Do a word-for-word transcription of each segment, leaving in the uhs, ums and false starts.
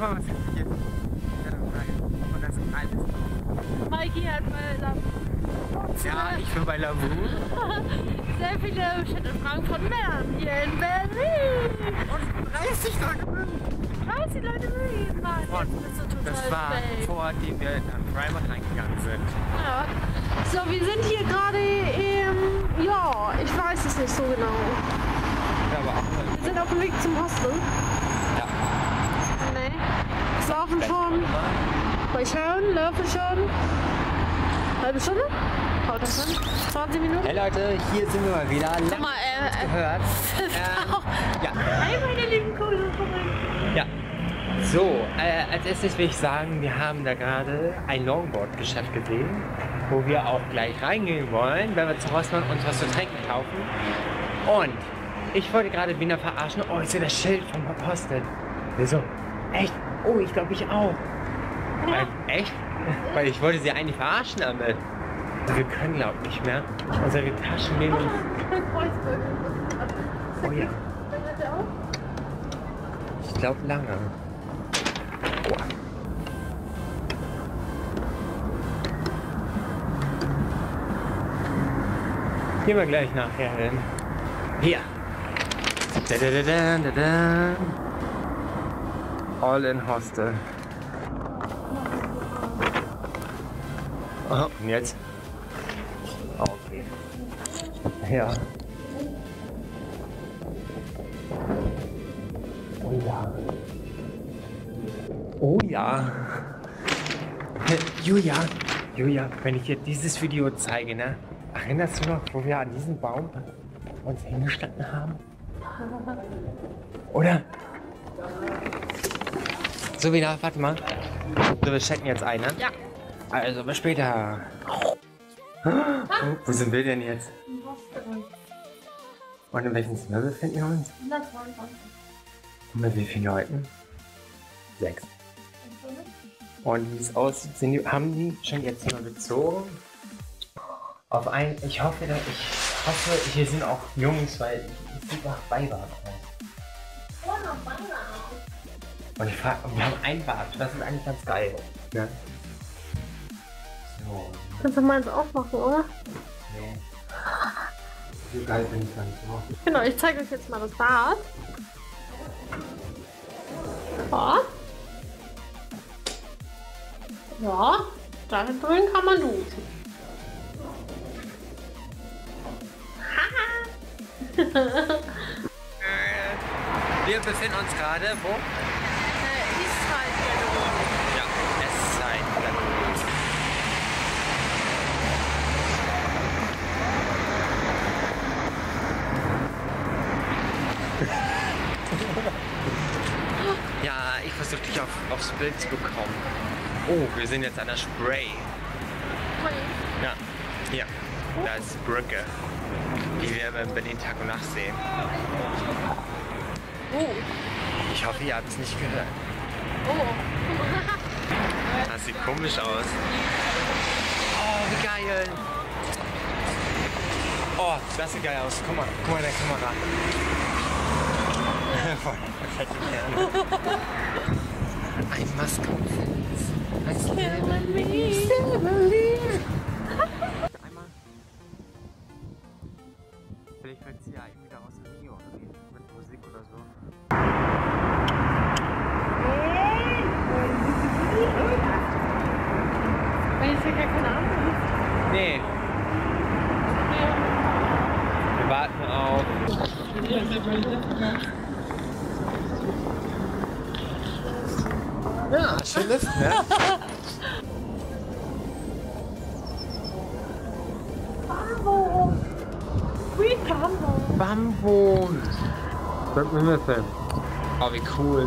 mal, was ist hier? Und das ist alles. Mikey hat bei Lavu. Ja, ich bin bei Lavu. Sehr viele schöne Fragen von Männern hier in Berlin. Und dreißig Leute mögen. dreißig Leute mögen. Mann, Und das ist total das war fake. vor, dem wir nach Primark reingegangen sind. Ja. So, wir sind hier gerade im... Ja, ich weiß es nicht so genau. Ja, aber auch Wir sind auf dem Weg zum Hostel. Ja. Nee. Es laufen schon... Mal schauen, laufen schon. Halbe Stunde? Haut das hin? zwanzig Minuten? Hey Leute, hier sind wir mal wieder. Guck mal, äh, äh, Gehört. Ähm, ja. Hi meine lieben Kugeln. Ja. So, äh, als erstes will ich sagen, wir haben da gerade ein Longboard-Geschäft gesehen, wo wir auch gleich reingehen wollen, wenn wir zu Rossmann uns was zu trinken kaufen. Und ich wollte gerade Wiener verarschen. Oh, ich sehe das Schild vom Apostel. Wieso? Echt? Oh, ich glaube ich auch. Ja. Äh, echt? Weil ich wollte sie eigentlich verarschen damit. Also wir können, glaube ich, nicht mehr. Unsere Taschen nehmen uns... Oh ja. Ich glaube lange. Oh. Gehen wir gleich nachher hin. Hier. Da, da, da, da, da, da. All in Hostel. Oh, und jetzt? Okay. Ja. Oh ja. Oh ja. Julia, Julia, wenn ich dir dieses Video zeige, ne? Erinnerst du noch, wo wir an diesem Baum uns hingestanden haben? Oder? So wieder, warte mal. So, wir checken jetzt ein, ne? Ja. Also, bis später. Oh, wo sind wir denn jetzt? Und in welchem Zimmer befinden wir uns? hundertzweiundzwanzig. Und mit wie vielen Leuten? Sechs. Und wie es aussieht, sind die, haben die schon jetzt Zimmer bezogen? Auf ein, ich hoffe, dass, ich hoffe, hier sind auch Jungs, weil es sieht nach Beibad aus. Oh, noch Beibad aus. Und ich frage, wir haben ein Bad, das ist eigentlich ganz geil. Ne? So. Kannst du meins aufmachen, oder? Nee. So geil bin ich gar nicht so. Genau, ich zeige euch jetzt mal das Bad. Ja. Ja, da drin kann man duschen. Wir befinden uns gerade wo? Äh, Eastside-Galerie. Ja, Eastside. Ja, ich versuche dich auf, aufs Bild zu bekommen. Oh, wir sind jetzt an der Spray. Ja, hier. Da ist die Brücke, die wir in Berlin Tag und Nacht sehen. Oh. Ich hoffe, ihr habt es nicht gehört. Oh. Das sieht komisch aus. Oh, wie geil. Oh, das sieht geil aus. Guck mal, guck mal in der Kamera. Voll perfekt. Ein Maskenfilz. I still believe. Still believe. Einmal. Vielleicht fällt sie ja irgendwie da aus dem Video oder wie? Mit Musik oder so. Weil ich ja gar keine Ahnung. Nee. Wir warten auf. Ja, schön Lift, ne? Bambo. Sweet Bambo. Bambo. Sag mir mit dem. Oh, wie cool.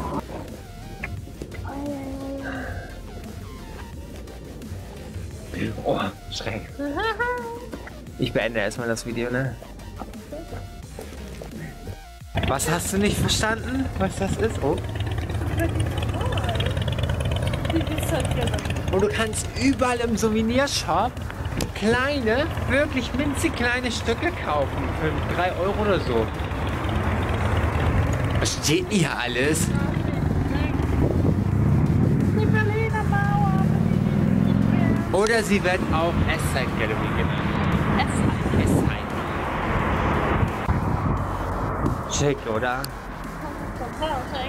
Oh, schräg. Ich beende erstmal das Video, ne? Was hast du nicht verstanden? Was das ist? Oh. Und du kannst überall im Souvenirshop kleine, wirklich winzig kleine Stücke kaufen. Für drei Euro oder so. Was steht denn hier alles? Oder sie wird auch Eastside Gallery genannt. Essen. Eastside. Schick, oder? Total schick.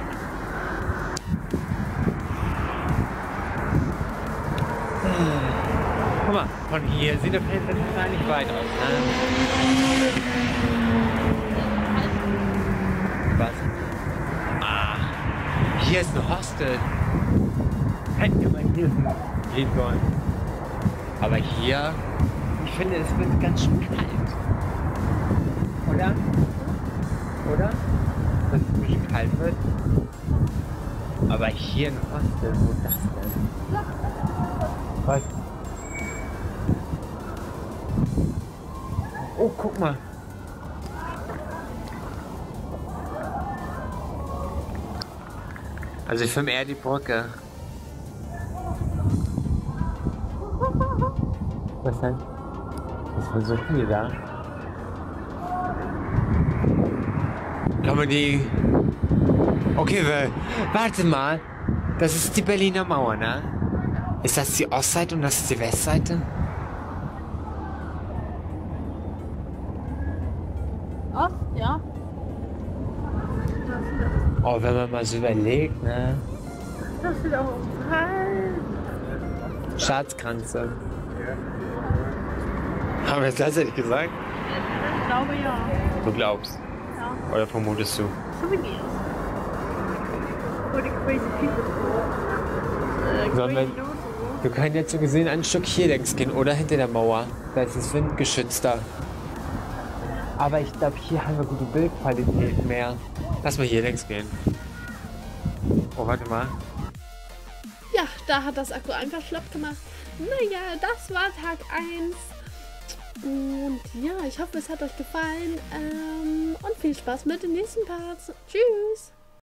Guck mal, von hier sieht der Feld gar nicht weit aus. Ne? Was? Ah, hier ist ein Hostel. Hätten wir mal hier gehen sollen. Aber hier, ich finde, es wird ganz schön kalt. Oder? Oder? Dass es ein bisschen kalt wird. Aber hier ein Hostel, wo ist das denn? Was? Oh, guck mal. Also ich filme eher die Brücke. Was denn? Das war so viel da. Kann man die... Okay, wir... warte mal. Das ist die Berliner Mauer, ne? Ist das die Ostseite und das ist die Westseite? Ost, ja. Oh, wenn man mal so überlegt, ne? Das sieht auch fein. Schatzkranze. Haben wir das tatsächlich gesagt? Ich glaube ja. Du glaubst. Ja. Oder vermutest du? Souvenirs. For the crazy people. Äh, Sollen wir, crazy Leute. wir können jetzt so gesehen ein Stück hier längs gehen oder hinter der Mauer. Da ist es windgeschützter. Aber ich glaube, hier haben wir gute Bildqualität mehr. Lass mal hier längs gehen. Oh, warte mal. Ja, da hat das Akku einfach schlapp gemacht. Naja, das war Tag eins. Und ja, ich hoffe, es hat euch gefallen. Ähm, und viel Spaß mit den nächsten Parts. Tschüss!